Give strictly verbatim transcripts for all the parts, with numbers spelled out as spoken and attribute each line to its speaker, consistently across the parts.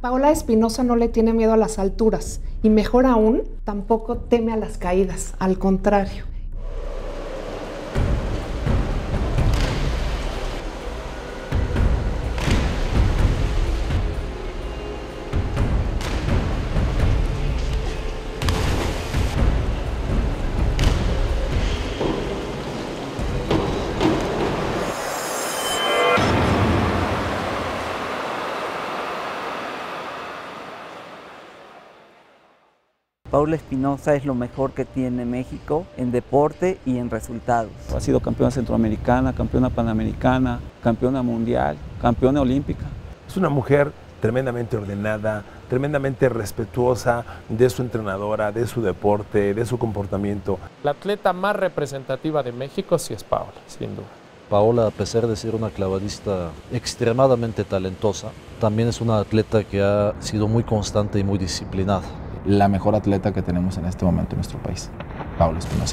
Speaker 1: Paola Espinosa no le tiene miedo a las alturas y mejor aún, tampoco teme a las caídas, al contrario.
Speaker 2: Paola Espinosa es lo mejor que tiene México en deporte y en resultados.
Speaker 3: Ha sido campeona centroamericana, campeona panamericana, campeona mundial, campeona olímpica.
Speaker 4: Es una mujer tremendamente ordenada, tremendamente respetuosa de su entrenadora, de su deporte, de su comportamiento.
Speaker 5: La atleta más representativa de México sí es Paola, sin duda.
Speaker 6: Paola, a pesar de ser una clavadista extremadamente talentosa, también es una atleta que ha sido muy constante y muy disciplinada.
Speaker 7: La mejor atleta que tenemos en este momento en nuestro país, Paola Espinosa.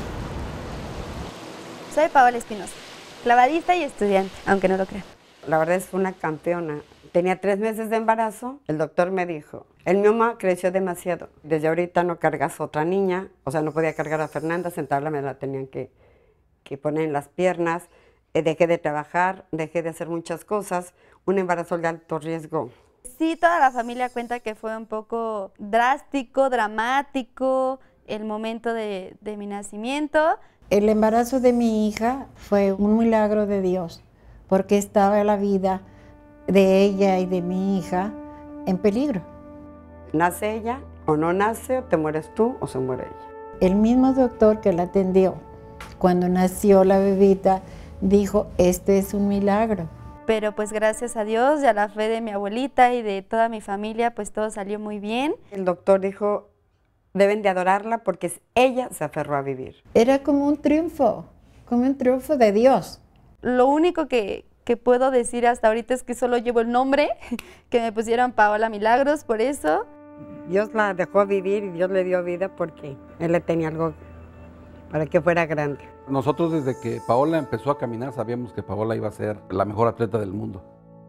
Speaker 8: Soy Paola Espinosa, clavadista y estudiante, aunque no lo crean.
Speaker 9: La verdad es una campeona. Tenía tres meses de embarazo, el doctor me dijo, el mioma creció demasiado, desde ahorita no cargas a otra niña, o sea, no podía cargar a Fernanda, sentarla me la tenían que, que poner en las piernas, eh, dejé de trabajar, dejé de hacer muchas cosas, un embarazo de alto riesgo.
Speaker 8: Sí, toda la familia cuenta que fue un poco drástico, dramático el momento de, de mi nacimiento.
Speaker 10: El embarazo de mi hija fue un milagro de Dios, porque estaba la vida de ella y de mi hija en peligro.
Speaker 9: Nace ella, o no nace, o te mueres tú, o se muere ella.
Speaker 10: El mismo doctor que la atendió cuando nació la bebita dijo, este es un milagro.
Speaker 8: Pero pues gracias a Dios y a la fe de mi abuelita y de toda mi familia, pues todo salió muy bien.
Speaker 9: El doctor dijo, deben de adorarla porque ella se aferró a vivir.
Speaker 10: Era como un triunfo, como un triunfo de Dios.
Speaker 8: Lo único que, que puedo decir hasta ahorita es que solo llevo el nombre, que me pusieron Paola Milagros, por eso.
Speaker 9: Dios la dejó vivir y Dios le dio vida porque Él le tenía algo para que fuera grande.
Speaker 11: Nosotros desde que Paola empezó a caminar sabíamos que Paola iba a ser la mejor atleta del mundo.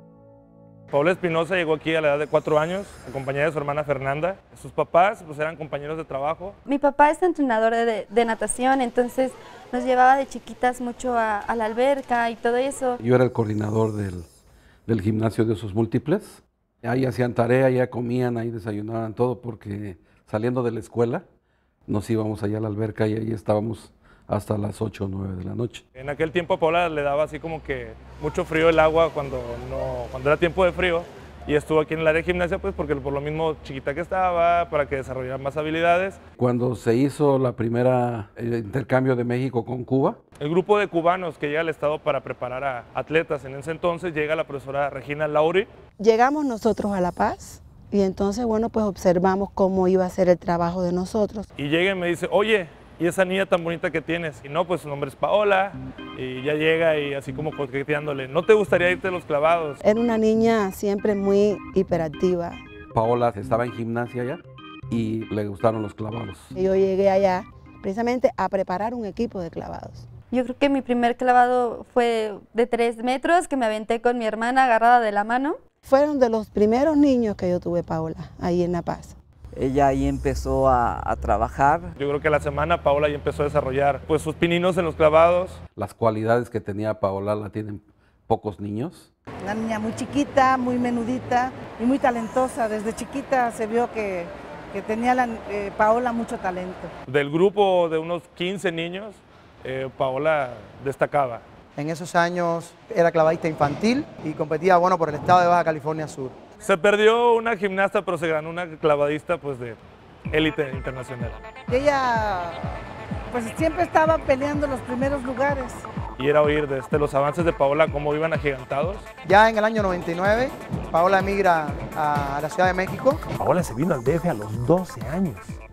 Speaker 12: Paola Espinosa llegó aquí a la edad de cuatro años, acompañada de su hermana Fernanda. Sus papás pues, eran compañeros de trabajo.
Speaker 8: Mi papá es entrenador de, de natación, entonces nos llevaba de chiquitas mucho a, a la alberca y todo eso.
Speaker 11: Yo era el coordinador del, del gimnasio de usos múltiples. Ahí hacían tarea, ya comían, ahí desayunaban todo, porque saliendo de la escuela nos íbamos allá a la alberca y ahí estábamos hasta las ocho o nueve de la noche.
Speaker 12: En aquel tiempo a Paola le daba así como que mucho frío el agua cuando, no, cuando era tiempo de frío, y estuvo aquí en el área de gimnasia pues porque por lo mismo chiquita que estaba, para que desarrollara más habilidades.
Speaker 11: Cuando se hizo la primera el intercambio de México con Cuba,
Speaker 12: el grupo de cubanos que llega al estado para preparar a atletas en ese entonces, llega la profesora Regina Lauri.
Speaker 13: Llegamos nosotros a La Paz y entonces bueno pues observamos cómo iba a ser el trabajo de nosotros.
Speaker 12: Y llega y me dice, oye, ¿y esa niña tan bonita que tienes? Y no, pues su nombre es Paola, y ya llega y así como coqueteándole, ¿no te gustaría irte a los clavados?
Speaker 13: Era una niña siempre muy hiperactiva.
Speaker 11: Paola estaba en gimnasia ya y le gustaron los clavados.
Speaker 13: Yo llegué allá precisamente a preparar un equipo de clavados.
Speaker 8: Yo creo que mi primer clavado fue de tres metros, que me aventé con mi hermana agarrada de la mano.
Speaker 13: Fueron de los primeros niños que yo tuve, Paola, ahí en La Paz.
Speaker 2: Ella ahí empezó a, a trabajar.
Speaker 12: Yo creo que a la semana Paola ahí empezó a desarrollar pues, sus pininos en los clavados.
Speaker 11: Las cualidades que tenía Paola la tienen pocos niños.
Speaker 14: Una niña muy chiquita, muy menudita y muy talentosa. Desde chiquita se vio que, que tenía la, eh, Paola mucho talento.
Speaker 12: Del grupo de unos quince niños, eh, Paola destacaba.
Speaker 15: En esos años era clavadista infantil y competía bueno, por el estado de Baja California Sur.
Speaker 12: Se perdió una gimnasta, pero se ganó una clavadista pues, de élite internacional.
Speaker 14: Y ella pues, siempre estaba peleando los primeros lugares.
Speaker 12: Y era oír desde los avances de Paola cómo iban agigantados.
Speaker 15: Ya en el año noventa y nueve, Paola emigra a la Ciudad de México.
Speaker 4: Paola se vino al D F a los doce años.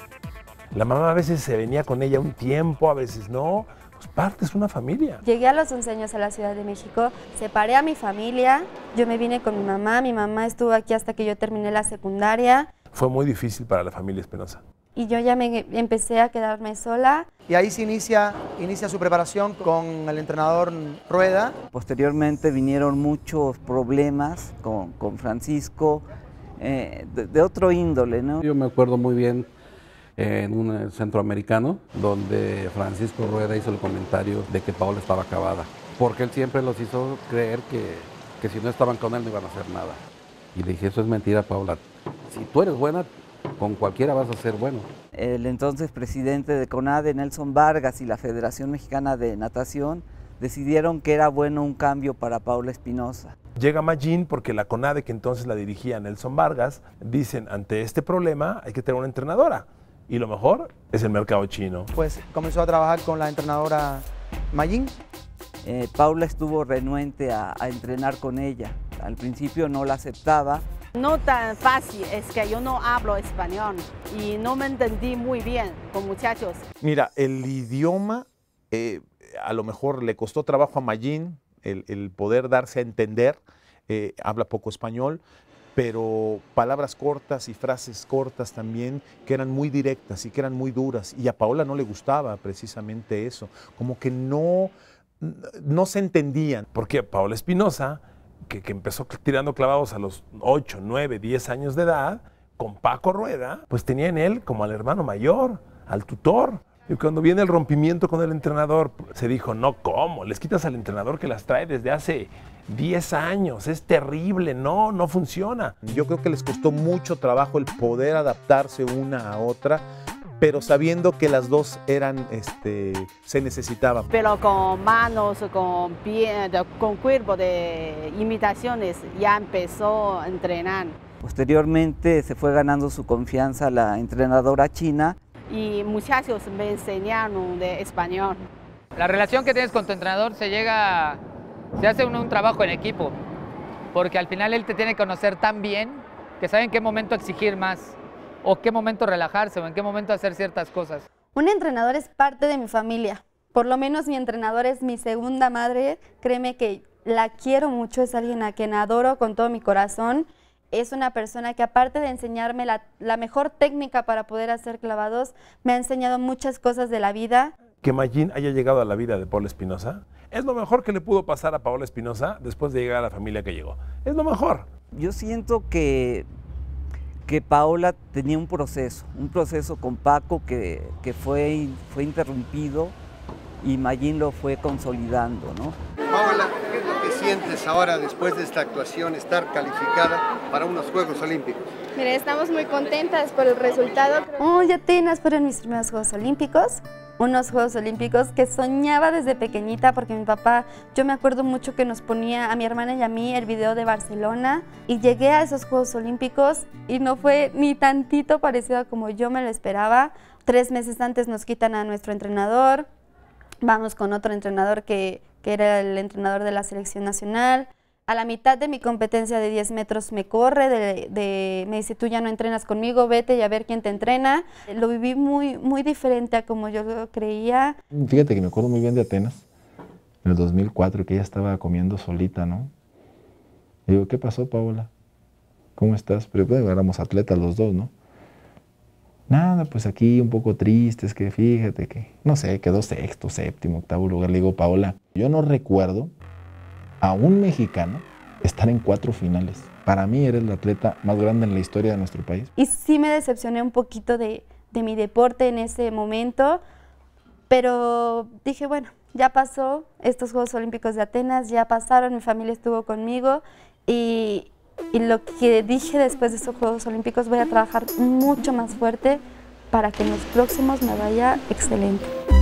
Speaker 4: La mamá a veces se venía con ella un tiempo, a veces no. Pues parte es una familia.
Speaker 8: Llegué a los once años a la Ciudad de México, separé a mi familia, yo me vine con mi mamá, mi mamá estuvo aquí hasta que yo terminé la secundaria.
Speaker 4: Fue muy difícil para la familia Espinosa.
Speaker 8: Y yo ya me empecé a quedarme sola.
Speaker 15: Y ahí se inicia, inicia su preparación con el entrenador Rueda.
Speaker 2: Posteriormente vinieron muchos problemas con, con Francisco, eh, de, de otro índole, ¿no?
Speaker 11: Yo me acuerdo muy bien eh, en un centroamericano donde Francisco Rueda hizo el comentario de que Paola estaba acabada, porque él siempre los hizo creer que, que si no estaban con él no iban a hacer nada. Y le dije, eso es mentira, Paola. Si tú eres buena, con cualquiera vas a ser bueno.
Speaker 2: El entonces presidente de CONADE, Nelson Vargas, y la Federación Mexicana de Natación decidieron que era bueno un cambio para Paola Espinosa.
Speaker 4: Llega Magín porque la CONADE, que entonces la dirigía Nelson Vargas, dicen, ante este problema hay que tener una entrenadora. Y lo mejor es el mercado chino.
Speaker 15: Pues comenzó a trabajar con la entrenadora Magín.
Speaker 2: Eh, Paula estuvo renuente a, a entrenar con ella. Al principio no la aceptaba.
Speaker 16: No tan fácil, es que yo no hablo español y no me entendí muy bien con muchachos.
Speaker 17: Mira, el idioma eh, a lo mejor le costó trabajo a Magín el, el poder darse a entender, eh, habla poco español, pero palabras cortas y frases cortas también que eran muy directas y que eran muy duras, y a Paola no le gustaba precisamente eso, como que no, no se entendían.
Speaker 4: Porque Paola Espinosa, que, que empezó tirando clavados a los ocho, nueve, diez años de edad, con Paco Rueda, pues tenía en él como al hermano mayor, al tutor. Y cuando viene el rompimiento con el entrenador, se dijo, no, ¿cómo? Les quitas al entrenador que las trae desde hace diez años, es terrible, no, no funciona.
Speaker 17: Yo creo que les costó mucho trabajo el poder adaptarse una a otra, pero sabiendo que las dos eran, este, se necesitaban.
Speaker 16: Pero con manos, con pie, con cuerpo de imitaciones, ya empezó a entrenar.
Speaker 2: Posteriormente se fue ganando su confianza la entrenadora china.
Speaker 16: Y muchachos me enseñaron de español.
Speaker 18: La relación que tienes con tu entrenador se llega, se hace un, un trabajo en equipo, porque al final él te tiene que conocer tan bien que sabe en qué momento exigir más, o qué momento relajarse, o en qué momento hacer ciertas cosas.
Speaker 8: Un entrenador es parte de mi familia, por lo menos mi entrenador es mi segunda madre, créeme que la quiero mucho, es alguien a quien adoro con todo mi corazón. Es una persona que aparte de enseñarme la, la mejor técnica para poder hacer clavados, me ha enseñado muchas cosas de la vida.
Speaker 4: Que Magín haya llegado a la vida de Paola Espinosa es lo mejor que le pudo pasar a Paola Espinosa después de llegar a la familia que llegó. Es lo mejor.
Speaker 2: Yo siento que, que Paola tenía un proceso, un proceso con Paco que, que fue, fue interrumpido y Magín lo fue consolidando, ¿no?
Speaker 19: Paola, ¿qué es lo que sientes ahora después de esta actuación, estar calificada para unos Juegos Olímpicos?
Speaker 8: Mire, estamos muy contentas por el resultado. Oh, ya apenas fueron mis primeros Juegos Olímpicos, unos Juegos Olímpicos que soñaba desde pequeñita porque mi papá, yo me acuerdo mucho que nos ponía a mi hermana y a mí el video de Barcelona y llegué a esos Juegos Olímpicos y no fue ni tantito parecido a como yo me lo esperaba. Tres meses antes nos quitan a nuestro entrenador, vamos con otro entrenador que, que era el entrenador de la selección nacional. A la mitad de mi competencia de diez metros me corre, de, de, me dice, tú ya no entrenas conmigo, vete y a ver quién te entrena. Lo viví muy, muy diferente a como yo lo creía.
Speaker 7: Fíjate que me acuerdo muy bien de Atenas, en el dos mil cuatro, que ella estaba comiendo solita, ¿no? Y digo, ¿qué pasó, Paola? ¿Cómo estás? Pero pues, éramos atletas los dos, ¿no? Nada, pues aquí un poco triste, es que fíjate que, no sé, quedó sexto, séptimo, octavo lugar. Le digo, Paola, yo no recuerdo a un mexicano estar en cuatro finales. Para mí eres la atleta más grande en la historia de nuestro país.
Speaker 8: Y sí me decepcioné un poquito de, de mi deporte en ese momento, pero dije, bueno, ya pasó estos Juegos Olímpicos de Atenas, ya pasaron, mi familia estuvo conmigo y... Y lo que dije después de estos Juegos Olímpicos, voy a trabajar mucho más fuerte para que en los próximos me vaya excelente.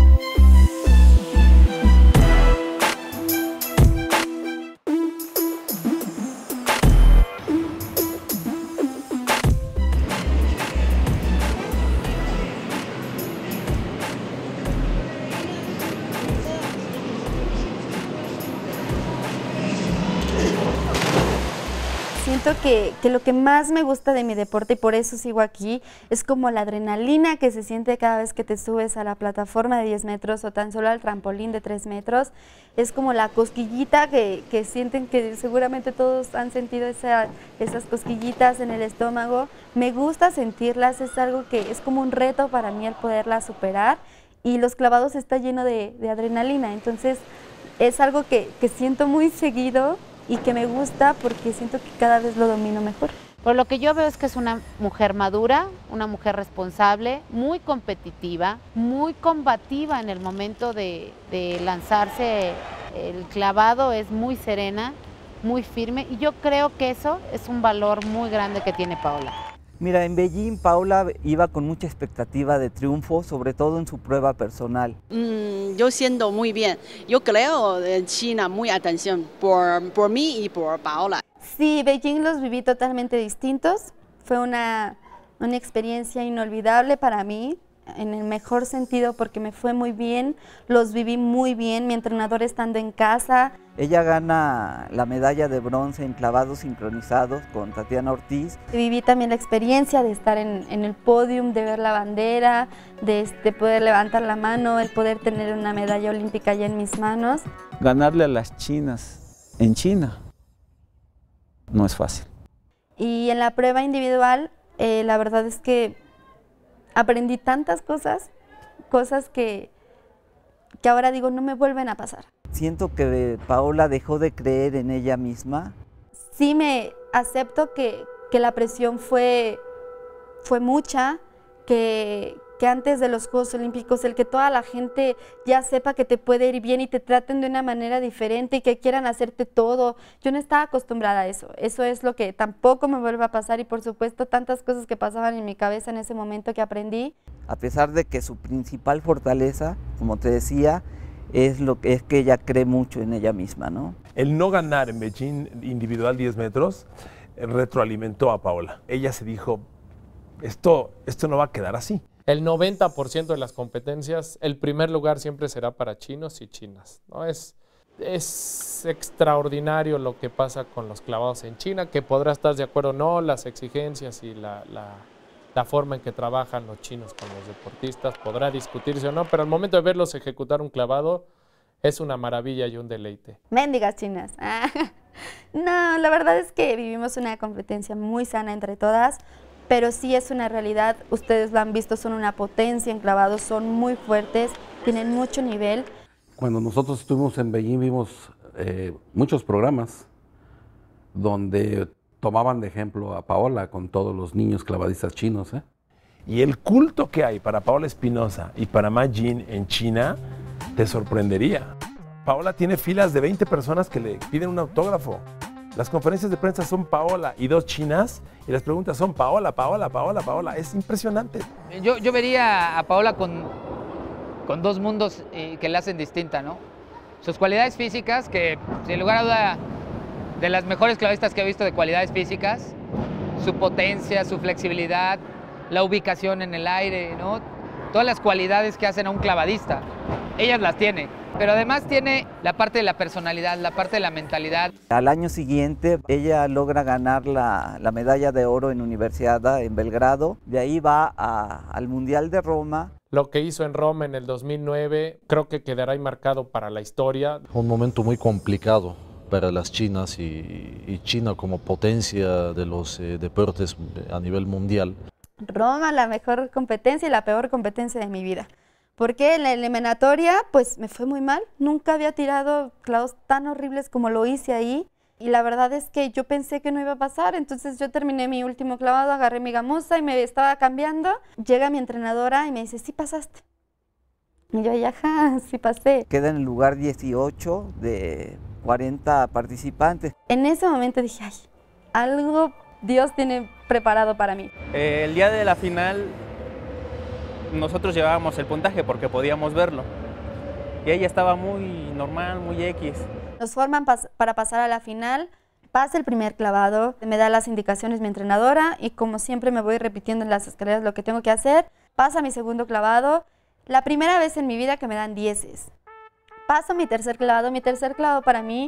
Speaker 8: Siento que, que lo que más me gusta de mi deporte y por eso sigo aquí es como la adrenalina que se siente cada vez que te subes a la plataforma de diez metros o tan solo al trampolín de tres metros. Es como la cosquillita que, que sienten que seguramente todos han sentido esa, esas cosquillitas en el estómago. Me gusta sentirlas, es algo que es como un reto para mí el poderlas superar y los clavados está lleno de, de adrenalina, entonces es algo que, que siento muy seguido y que me gusta porque siento que cada vez lo domino mejor.
Speaker 20: Por lo que yo veo es que es una mujer madura, una mujer responsable, muy competitiva, muy combativa en el momento de, de lanzarse el clavado, es muy serena, muy firme, y yo creo que eso es un valor muy grande que tiene Paola.
Speaker 2: Mira, en Beijing Paola iba con mucha expectativa de triunfo, sobre todo en su prueba personal.
Speaker 21: Mm, yo siento muy bien. Yo creo en China muy atención por, por mí y por Paola.
Speaker 8: Sí, Beijing los viví totalmente distintos. Fue una, una experiencia inolvidable para mí, en el mejor sentido, porque me fue muy bien, los viví muy bien, mi entrenador estando en casa.
Speaker 2: Ella gana la medalla de bronce en clavados sincronizados con Tatiana Ortiz.
Speaker 8: Viví también la experiencia de estar en, en el podium, de ver la bandera, de, de poder levantar la mano, el poder tener una medalla olímpica ya en mis manos.
Speaker 3: Ganarle a las chinas en China no es fácil.
Speaker 8: Y en la prueba individual, eh, la verdad es que aprendí tantas cosas, cosas que, que ahora digo no me vuelven a pasar.
Speaker 2: Siento que Paola dejó de creer en ella misma.
Speaker 8: Sí me acepto que, que la presión fue, fue mucha, que, que antes de los Juegos Olímpicos el que toda la gente ya sepa que te puede ir bien y te traten de una manera diferente y que quieran hacerte todo. Yo no estaba acostumbrada a eso. Eso es lo que tampoco me vuelve a pasar y por supuesto tantas cosas que pasaban en mi cabeza en ese momento que aprendí.
Speaker 2: A pesar de que su principal fortaleza, como te decía, es, lo que, es que ella cree mucho en ella misma, ¿no?
Speaker 4: El no ganar en Beijing individual diez metros retroalimentó a Paola. Ella se dijo, esto, esto no va a quedar así.
Speaker 5: El noventa por ciento de las competencias, el primer lugar siempre será para chinos y chinas, ¿no? Es, es extraordinario lo que pasa con los clavados en China, que podrá estar de acuerdo o no, las exigencias y la, la, la forma en que trabajan los chinos con los deportistas, podrá discutirse o no, pero al momento de verlos ejecutar un clavado, es una maravilla y un deleite.
Speaker 8: Mendigas chinas. No, la verdad es que vivimos una competencia muy sana entre todas, pero sí es una realidad, ustedes lo han visto, son una potencia en clavados, son muy fuertes, tienen mucho nivel.
Speaker 11: Cuando nosotros estuvimos en Beijing vimos eh, muchos programas donde tomaban de ejemplo a Paola con todos los niños clavadistas chinos. ¿eh?
Speaker 4: Y el culto que hay para Paola Espinosa y para Ma Jin en China te sorprendería. Paola tiene filas de veinte personas que le piden un autógrafo. Las conferencias de prensa son Paola y dos chinas y las preguntas son Paola, Paola, Paola, Paola. Es impresionante.
Speaker 18: Yo, yo vería a Paola con, con dos mundos eh, que la hacen distinta, ¿no? Sus cualidades físicas, que sin lugar a duda de las mejores clavadistas que he visto de cualidades físicas, su potencia, su flexibilidad, la ubicación en el aire, ¿no? Todas las cualidades que hacen a un clavadista, ellas las tiene. Pero además tiene la parte de la personalidad, la parte de la mentalidad.
Speaker 2: Al año siguiente ella logra ganar la, la medalla de oro en Universidad en Belgrado. De ahí va a, al Mundial de Roma.
Speaker 5: Lo que hizo en Roma en el dos mil nueve creo que quedará marcado para la historia.
Speaker 6: Un momento muy complicado para las chinas y, y China como potencia de los eh, deportes a nivel mundial.
Speaker 8: Roma, la mejor competencia y la peor competencia de mi vida. Porque en la eliminatoria, pues me fue muy mal. Nunca había tirado clavos tan horribles como lo hice ahí. Y la verdad es que yo pensé que no iba a pasar. Entonces yo terminé mi último clavado, agarré mi gamuza y me estaba cambiando. Llega mi entrenadora y me dice, sí pasaste. Y yo, ajá, sí pasé.
Speaker 2: Queda en el lugar dieciocho de cuarenta participantes.
Speaker 8: En ese momento dije, ay, algo Dios tiene preparado para mí.
Speaker 22: Eh, el día de la final nosotros llevábamos el puntaje porque podíamos verlo y ella estaba muy normal, muy X.
Speaker 8: Nos forman pas para pasar a la final, pasa el primer clavado, me da las indicaciones mi entrenadora y como siempre me voy repitiendo en las escaleras lo que tengo que hacer, pasa mi segundo clavado, la primera vez en mi vida que me dan dieces. Paso mi tercer clavado, mi tercer clavado para mí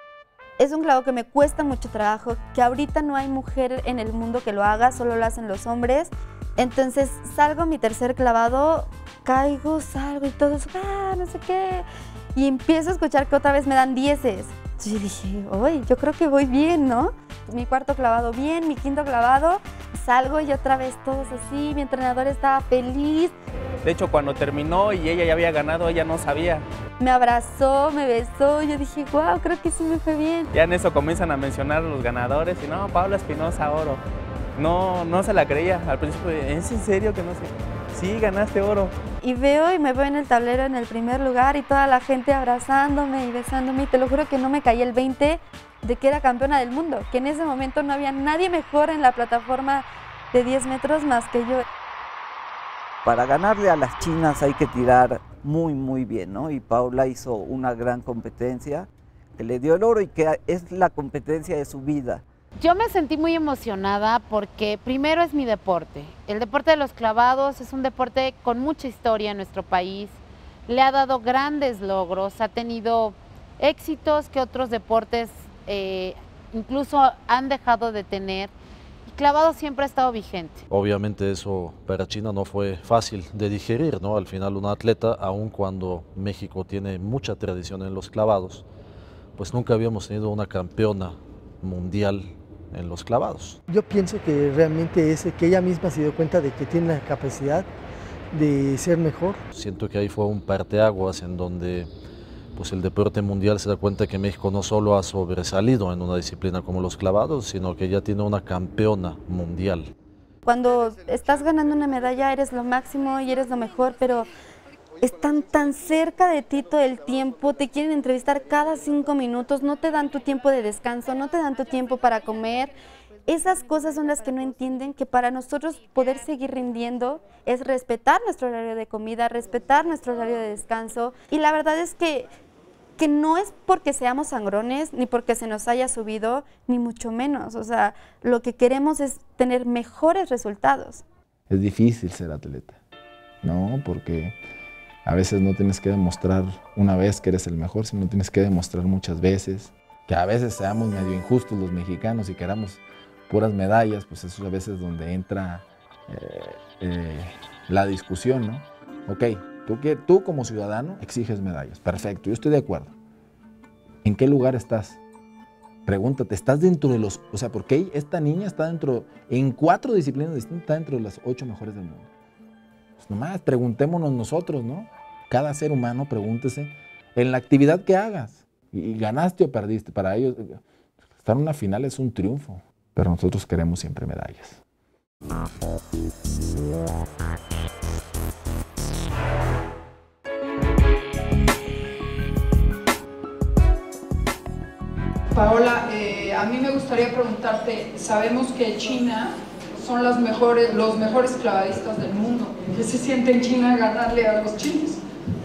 Speaker 8: es un clavo que me cuesta mucho trabajo, que ahorita no hay mujer en el mundo que lo haga, solo lo hacen los hombres. Entonces salgo mi tercer clavado, caigo, salgo y todo eso, ah, no sé qué. Y empiezo a escuchar que otra vez me dan dieces. Entonces yo dije, uy, yo creo que voy bien, ¿no? Mi cuarto clavado bien, mi quinto clavado, salgo y otra vez todos así, mi entrenador estaba feliz.
Speaker 22: De hecho, cuando terminó y ella ya había ganado, ella no sabía.
Speaker 8: Me abrazó, me besó, yo dije, wow, creo que sí me fue bien.
Speaker 22: Ya en eso comienzan a mencionar los ganadores y no, Paola Espinosa, oro. No, no se la creía. Al principio, ¿es en serio que no sé? Sí, ganaste oro.
Speaker 8: Y veo y me veo en el tablero en el primer lugar y toda la gente abrazándome y besándome. Y te lo juro que no me caí el veinte de que era campeona del mundo, que en ese momento no había nadie mejor en la plataforma de diez metros más que yo.
Speaker 2: Para ganarle a las chinas hay que tirar muy, muy bien, ¿no? Y Paola hizo una gran competencia que le dio el oro y que es la competencia de su vida.
Speaker 20: Yo me sentí muy emocionada porque primero es mi deporte. El deporte de los clavados es un deporte con mucha historia en nuestro país. Le ha dado grandes logros, ha tenido éxitos que otros deportes eh, incluso han dejado de tener. Y clavado siempre ha estado vigente.
Speaker 6: Obviamente eso para China no fue fácil de digerir, ¿no? Al final una atleta, aun cuando México tiene mucha tradición en los clavados, pues nunca habíamos tenido una campeona mundial en los clavados.
Speaker 1: Yo pienso que realmente es que ella misma se dio cuenta de que tiene la capacidad de ser mejor.
Speaker 6: Siento que ahí fue un parteaguas en donde pues el deporte mundial se da cuenta que México no solo ha sobresalido en una disciplina como los clavados, sino que ya tiene una campeona mundial.
Speaker 8: Cuando estás ganando una medalla eres lo máximo y eres lo mejor, pero están tan cerca de ti todo el tiempo, te quieren entrevistar cada cinco minutos, no te dan tu tiempo de descanso, no te dan tu tiempo para comer. Esas cosas son las que no entienden, que para nosotros poder seguir rindiendo es respetar nuestro horario de comida, respetar nuestro horario de descanso. Y la verdad es que, que no es porque seamos sangrones, ni porque se nos haya subido, ni mucho menos. O sea, lo que queremos es tener mejores resultados.
Speaker 7: Es difícil ser atleta, ¿no? Porque a veces no tienes que demostrar una vez que eres el mejor, sino tienes que demostrar muchas veces. Que a veces seamos medio injustos los mexicanos y queramos puras medallas, pues eso es a veces donde entra eh, eh, la discusión, ¿no? Ok, tú, que, tú como ciudadano exiges medallas, perfecto, yo estoy de acuerdo. ¿En qué lugar estás? Pregúntate, ¿estás dentro de los...? O sea, ¿por qué esta niña está dentro, en cuatro disciplinas distintas, está dentro de las ocho mejores del mundo? Pues nomás preguntémonos nosotros, ¿no? Cada ser humano pregúntese en la actividad que hagas. Y, y ganaste o perdiste. Para ellos, estar en una final es un triunfo. Pero nosotros queremos siempre medallas.
Speaker 10: Paola, eh, a mí me gustaría preguntarte, sabemos que China son las mejores, los mejores clavadistas del mundo. ¿Qué se siente en China ganarle a los chinos?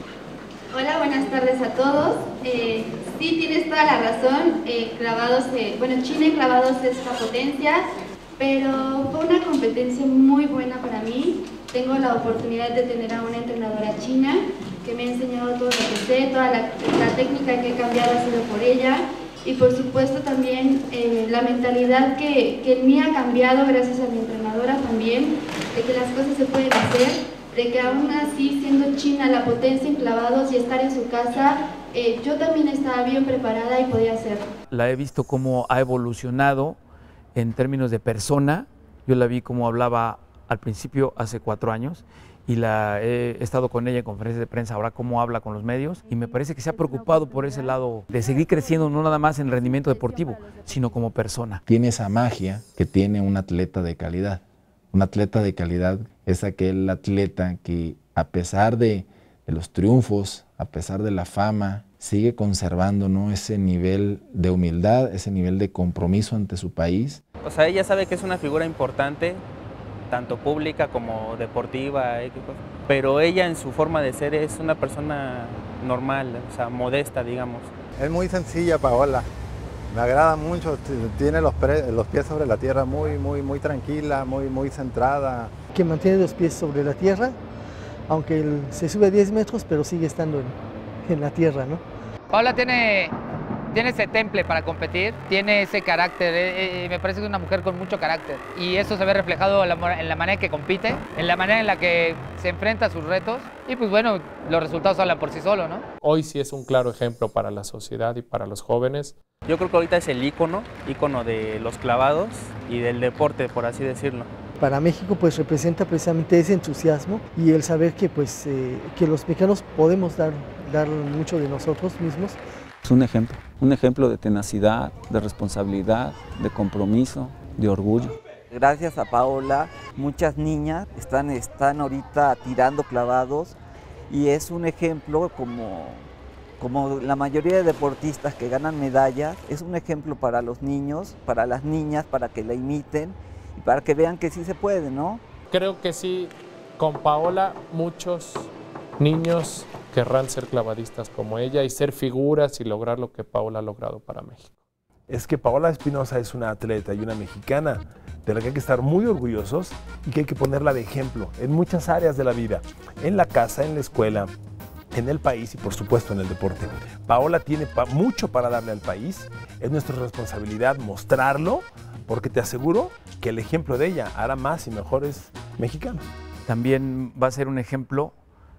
Speaker 8: Hola, buenas tardes a todos. Eh, sí, tienes toda la razón. Eh, clavados, eh, bueno, China y clavados es la potencia, pero fue una competencia muy buena para mí. Tengo la oportunidad de tener a una entrenadora china que me ha enseñado todo lo que sé, toda la, la técnica que he cambiado ha sido por ella. Y por supuesto también eh, la mentalidad que, que en mí ha cambiado gracias a mi entrenadora también, de que las cosas se pueden hacer, de que aún así siendo China la potencia en clavados y estar en su casa, eh, yo también estaba bien preparada y podía hacerlo.
Speaker 23: La he visto cómo ha evolucionado en términos de persona. Yo la vi cómo hablaba al principio hace cuatro años y la he estado con ella en conferencias de prensa, ahora cómo habla con los medios, y me parece que se ha preocupado por ese lado de seguir creciendo, no nada más en el rendimiento deportivo, sino como persona.
Speaker 7: Tiene esa magia que tiene un atleta de calidad. Un atleta de calidad es aquel atleta que a pesar de, de los triunfos, a pesar de la fama, sigue conservando, ¿no?, ese nivel de humildad, ese nivel de compromiso ante su país.
Speaker 22: O sea, ella sabe que es una figura importante, tanto pública como deportiva, pero ella en su forma de ser es una persona normal, o sea, modesta, digamos.
Speaker 24: Es muy sencilla, Paola. Me agrada mucho, tiene los, pre, los pies sobre la tierra, muy, muy, muy tranquila, muy, muy centrada.
Speaker 1: Que mantiene los pies sobre la tierra, aunque el, se sube diez metros, pero sigue estando en, en la tierra, ¿no?
Speaker 18: Paola tiene, tiene ese temple para competir, tiene ese carácter, eh, eh, me parece que es una mujer con mucho carácter. Y eso se ve reflejado en la, en la manera en que compite, en la manera en la que se enfrenta a sus retos. Y pues bueno, los resultados hablan por sí solos, ¿no?
Speaker 5: Hoy sí es un claro ejemplo para la sociedad y para los jóvenes.
Speaker 22: Yo creo que ahorita es el ícono, ícono de los clavados y del deporte, por así decirlo.
Speaker 1: para México pues representa precisamente ese entusiasmo y el saber que, pues, eh, que los mexicanos podemos dar, dar mucho de nosotros mismos.
Speaker 3: Es un ejemplo, un ejemplo de tenacidad, de responsabilidad, de compromiso, de orgullo.
Speaker 2: Gracias a Paola, muchas niñas están, están ahorita tirando clavados y es un ejemplo como, como la mayoría de deportistas que ganan medallas, es un ejemplo para los niños, para las niñas, para que la imiten y para que vean que sí se puede, ¿no?
Speaker 5: Creo que sí, con Paola muchos niños querrán ser clavadistas como ella y ser figuras y lograr lo que Paola ha logrado para México.
Speaker 4: Es que Paola Espinosa es una atleta y una mexicana de la que hay que estar muy orgullosos y que hay que ponerla de ejemplo en muchas áreas de la vida, en la casa, en la escuela, en el país y por supuesto en el deporte. Paola tiene pa- mucho para darle al país, es nuestra responsabilidad mostrarlo, porque te aseguro que el ejemplo de ella hará más y mejores mexicanos.
Speaker 23: También va a ser un ejemplo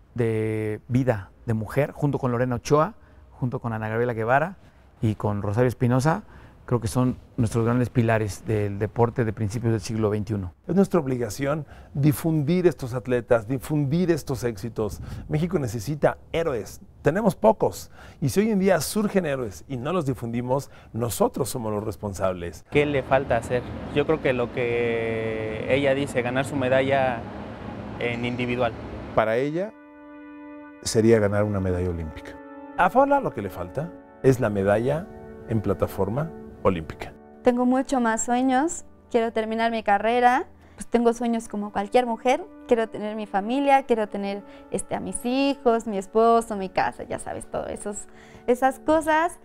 Speaker 23: de vida de mujer, junto con Lorena Ochoa, junto con Ana Gabriela Guevara y con Rosario Espinosa. Creo que son nuestros grandes pilares del deporte de principios del siglo veintiuno.
Speaker 4: Es nuestra obligación difundir estos atletas, difundir estos éxitos. México necesita héroes, tenemos pocos, y si hoy en día surgen héroes y no los difundimos, nosotros somos los responsables.
Speaker 22: ¿Qué le falta hacer? Yo creo que lo que ella dice, ganar su medalla en individual.
Speaker 17: Para ella sería ganar una medalla olímpica.
Speaker 4: A Paola lo que le falta es la medalla en plataforma olímpica.
Speaker 8: Tengo mucho más sueños, quiero terminar mi carrera, pues tengo sueños como cualquier mujer, quiero tener mi familia, quiero tener este, a mis hijos, mi esposo, mi casa, ya sabes, todas esas cosas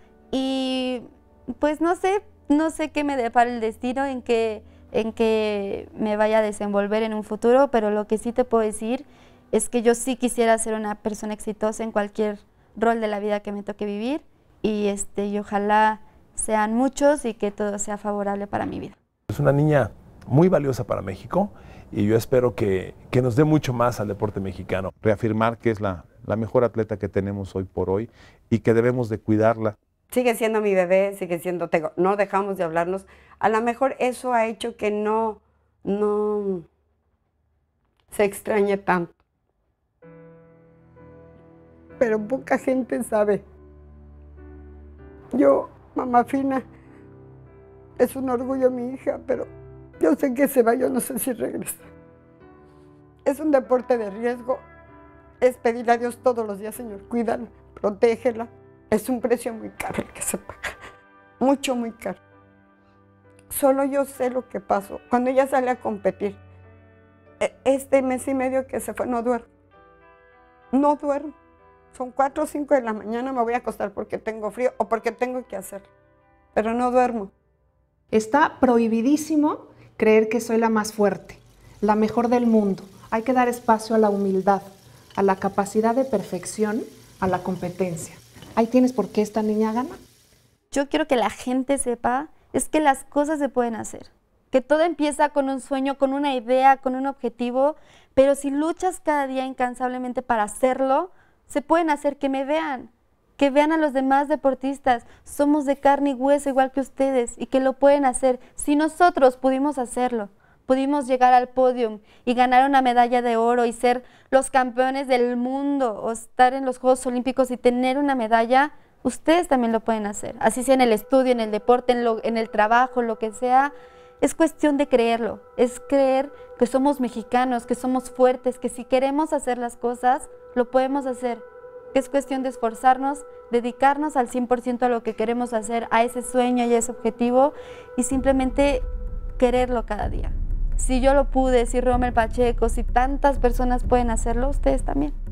Speaker 8: y pues no sé, no sé qué me depara el destino, en qué, en qué me vaya a desenvolver en un futuro, pero lo que sí te puedo decir es que yo sí quisiera ser una persona exitosa en cualquier rol de la vida que me toque vivir y, este, y ojalá sean muchos y que todo sea favorable para mi vida.
Speaker 4: Es una niña muy valiosa para México y yo espero que, que nos dé mucho más al deporte mexicano.
Speaker 17: Reafirmar que es la, la mejor atleta que tenemos hoy por hoy y que debemos de cuidarla.
Speaker 9: Sigue siendo mi bebé, sigue siendo, tengo, no dejamos de hablarnos. A lo mejor eso ha hecho que no, no se extrañe tanto. Pero poca gente sabe. Yo, mamá Fina, es un orgullo mi hija, pero yo sé que se va, yo no sé si regresa. Es un deporte de riesgo, es pedirle a Dios todos los días, Señor, cuídala, protégela. Es un precio muy caro el que se paga, mucho, muy caro. Solo yo sé lo que pasó. Cuando ella sale a competir, este mes y medio que se fue, no duermo, no duermo. Son cuatro o cinco de la mañana, me voy a acostar porque tengo frío o porque tengo que hacerlo, pero no duermo.
Speaker 12: Está prohibidísimo creer que soy la más fuerte, la mejor del mundo. Hay que dar espacio a la humildad, a la capacidad de perfección, a la competencia. Ahí tienes por qué esta niña gana.
Speaker 8: Yo quiero que la gente sepa es que las cosas se pueden hacer, que todo empieza con un sueño, con una idea, con un objetivo, pero si luchas cada día incansablemente para hacerlo, se pueden hacer. Que me vean, que vean a los demás deportistas, somos de carne y hueso igual que ustedes y que lo pueden hacer. Si nosotros pudimos hacerlo, pudimos llegar al podio y ganar una medalla de oro y ser los campeones del mundo o estar en los Juegos Olímpicos y tener una medalla, ustedes también lo pueden hacer. Así sea en el estudio, en el deporte, en, lo, en el trabajo, lo que sea. Es cuestión de creerlo, es creer que somos mexicanos, que somos fuertes, que si queremos hacer las cosas, lo podemos hacer. Es cuestión de esforzarnos, dedicarnos al cien por ciento a lo que queremos hacer, a ese sueño y a ese objetivo, y simplemente quererlo cada día. Si yo lo pude, si Rommel Pacheco, si tantas personas pueden hacerlo, ustedes también.